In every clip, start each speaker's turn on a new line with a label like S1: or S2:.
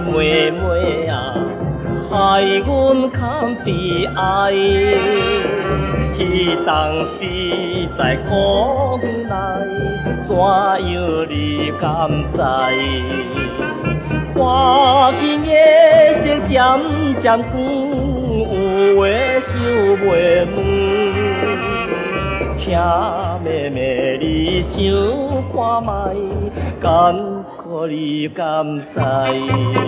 S1: 妹妹啊，害阮堪悲哀。迄当时在苦内，怎样你敢知？花心的色渐渐光，有话想袂问。请妹妹你想看卖，敢可你敢知？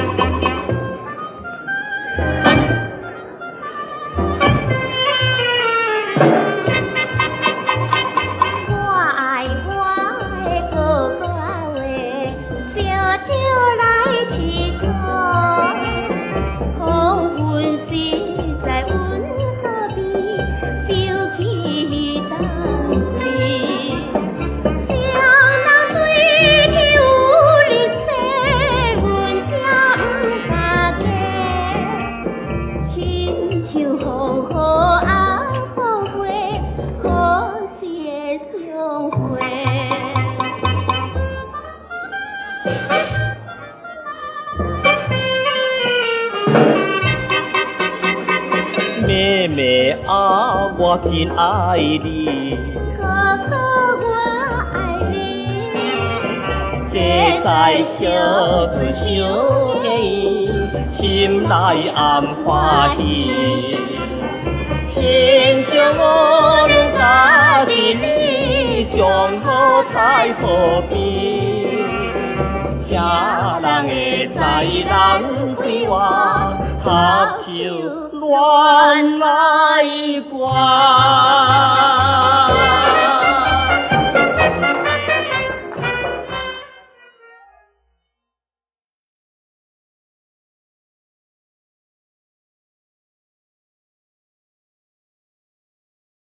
S1: 妹妹啊，我真爱你，
S2: 哥哥我爱你，
S1: 这在小子想起，心内暗欢喜。亲像我两家一你，上好在河边，啥人会知人对我合手恋爱歌？